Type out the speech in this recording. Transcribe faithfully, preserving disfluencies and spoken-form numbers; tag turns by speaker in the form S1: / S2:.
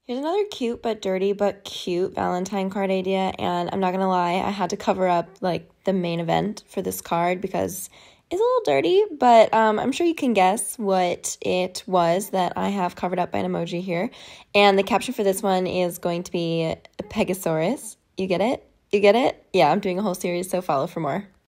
S1: Here's another cute but dirty but cute Valentine card idea, and I'm not gonna lie, I had to cover up like the main event for this card because it's a little dirty, but um, I'm sure you can guess what it was that I have covered up by an emoji here. And the caption for this one is going to be a Pegasaurus. You get it? You get it? Yeah, I'm doing a whole series, so follow for more.